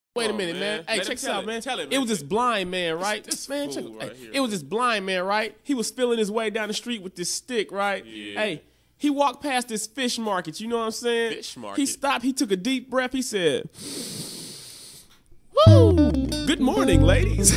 Wait a minute, man. Hey, check this out, man. It was this blind man, right? Man, check it. It was this blind man, right? He was feeling his way down the street with this stick, right? Yeah. Hey, he walked past this fish market. You know what I'm saying? Fish market. He stopped. He took a deep breath. He said, "Woo! Good morning, ladies."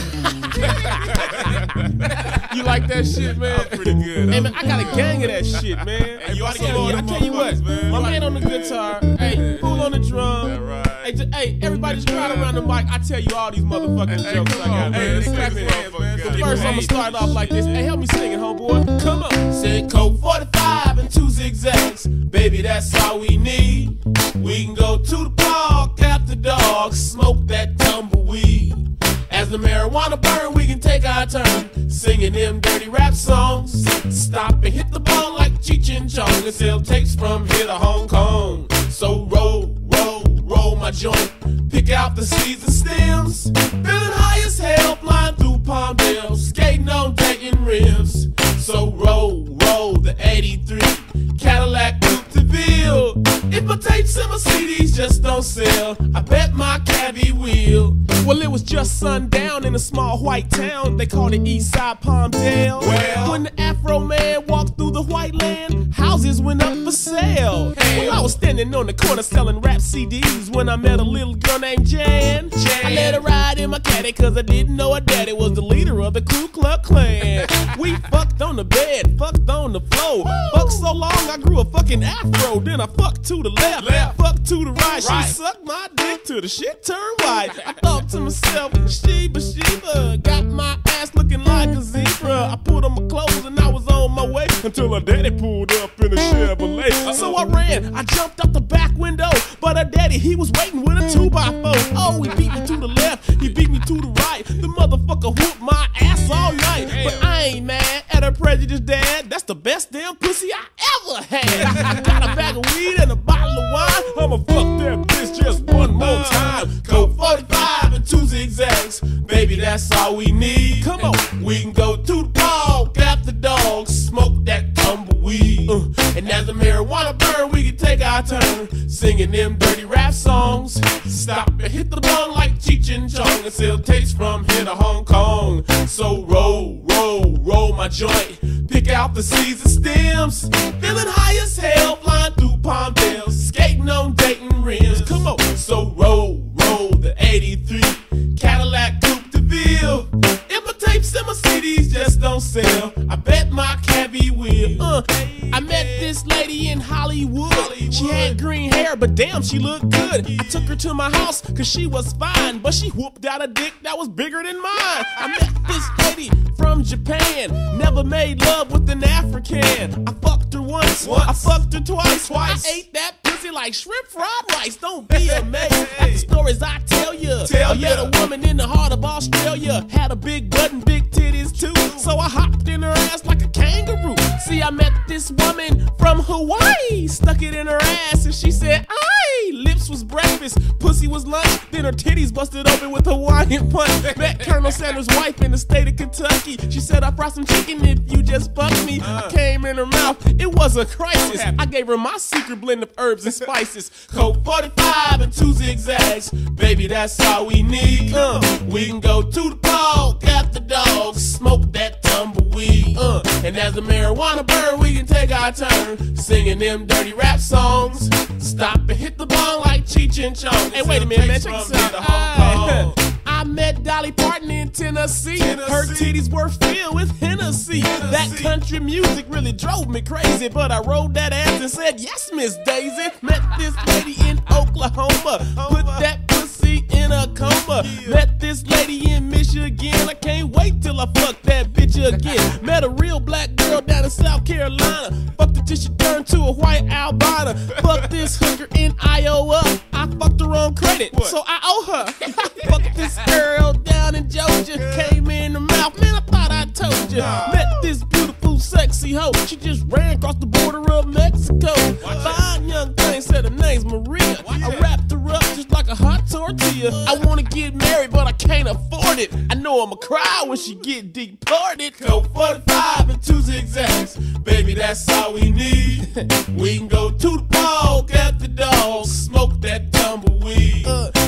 You like that shit, man? I'm pretty good. Hey, man, I got a gang of that shit, man. Hey, you ought to I get all them tell you what, motherfuckers, man. my man on the guitar, hey, fool on the drum. Yeah, right. Hey, everybody just crowd around the mic. I tell you all these motherfucking jokes I got, man. Hey, Listen, clap man. your hands, man. But first, I'm gonna start off like this. Hey, help me sing it, homeboy. Come on. Said Coke 45 and 2 zigzags. Baby, that's all we need. We can go to the park after dark, smoke that tumbleweed. As the marijuana burn, we can take our turn singing them dirty rap songs. Stop and hit the ball like Cheech and Chong and sell tapes from here to Hong Kong. So roll, roll, roll my joint. Pick out the seeds and stems. Feeling high as hell, flying through Palmdale, skating on Dayton rims. So roll, roll the 83 Cadillac Coupe de Ville. If my tapes and my CDs just don't sell, I bet my cabbie will. Well, it was just sundown in a small white town. They called it East Side Palmdale. Well, when the Afroman walked through the white land, houses went up for sale. Well, I was standing on the corner selling rap CDs when I met a little girl named Jan. I let her ride in my caddy cause I didn't know her daddy was the leader of the Ku Klux Klan. We fucked on the bed, fucked on the floor. Fucked so long I grew a fucking afro. Then I fucked to the left, fucked to the right. She sucked my dick till the shit turned white. I thought to myself, Sheba, Sheba, got my ass looking like a zebra. I put on my clothes and I was on my way until her daddy pulled up in a Chevrolet. So I ran, I jumped out the back window, but her daddy, he was waiting with a 2x4. Oh, he beat me to the left, he beat me to the right. The motherfucker whooped my ass all night. But I ain't mad at her prejudiced dad. That's the best damn pussy I ever had. I got a bag of weed and a bottle of wine. I'ma fuck that bitch just one more time. Coke 45 and 2 zigzags. Baby, that's all we need. Come on. We can go to the park after dark, smoke that tumbleweed. And as the marijuana burn, we can take our turn singing them dirty rap songs. Stop and hit the bong like Cheech and Chong and sell tapes from here to Hong Kong. So roll, roll, roll my joint. Pick out the seeds and stems. Feeling high as hell, flying through Palmdale, skating on Dayton rims. Come on. So roll, roll the 83 Cadillac Coupe de Ville. If my tapes and my CDs just don't sell, I bet my cabbie will. I met this lady in Hollywood. She had green hair, but damn, she looked good. I took her to my house, cause she was fine, but she whooped out a dick that was bigger than mine. I met this lady from Japan, never made love with an African. I fucked her once. I fucked her twice. I ate that pussy like shrimp fried rice. Don't be amazed at the stories I tell you. I met a woman in the heart of Australia, had a big butt and big titties too. So I hopped in her ass like a kangaroo. See, I met this woman from Hawaii, stuck it in her ass and she said, aye. Lips was breakfast, pussy was lunch, then her titties busted open with Hawaiian punch. Met Colonel Sanders' wife in the state of Kentucky. She said, I brought some chicken if you just fuck me. I came in her mouth, it was a crisis. I gave her my secret blend of herbs and spices. Coke 45 and 2 zigzags. Baby, that's all we need. We can go to the park after dark, smoke that tumbleweed. And as the marijuana burn, we can take our turn singing them dirty rap songs. Stop and hit the bong like Cheech and Chong. Hey, wait a minute, man, check this out. I met Dolly Parton in Tennessee. Her titties were filled with Hennessy. That country music really drove me crazy, but I rolled that ass and said, yes, Miss Daisy. Met this lady in Oklahoma, put that pussy in a coma. Met this lady in Michigan, I can't wait till I fuck that bitch again. Met a real black girl down in South Carolina, fucked her till she turned to a white albino. Fucked this hooker in Iowa, I fucked her on credit, so I owe her. Fucked this girl down in Georgia, came in her mouth, man, I thought I told you. Met this beautiful sexy hoe, she just ran across the border of Mexico. Fine young thing, said her name's Maria. I wrapped her up just like a hot tortilla. I wanna get married, but I can't afford it. I know I'ma cry when she get deported. Coke 45 and 2 zigzags. Baby, that's all we need. We can go to the park after dark, smoke that tumbleweed.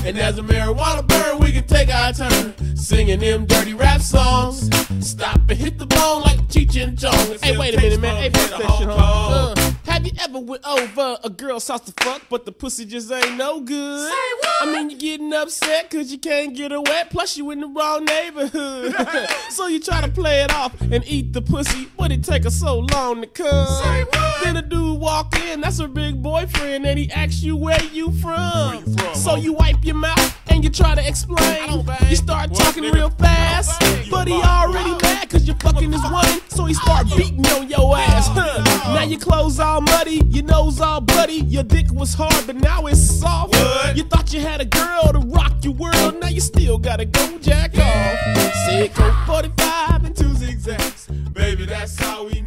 And as the marijuana burn, we can take our turn singing them dirty rap songs. Stop and hit the bone like Cheech and Chong. Hey, wait a minute, man. Hey, pay attention, have you ever went over a girl's house to fuck, but the pussy just ain't no good? Say what? I mean, you getting upset cause you can't get her wet, plus you in the wrong neighborhood. So you try to play it off and eat the pussy, but it take her so long to come. Say what? Then a dude walk in, that's her big boyfriend, and he asks you where you from. So huh? you wipe your mouth and you try to explain. You start talking real fast, but he already mad cause you're fucking his woman, so he start beating on your ass. Now your clothes all muddy, your nose all bloody, your dick was hard but now it's soft. What? You thought you had a girl to rock your world, now you still gotta go jack off. Say Coke 45 and 2 zigzags, Baby, that's how we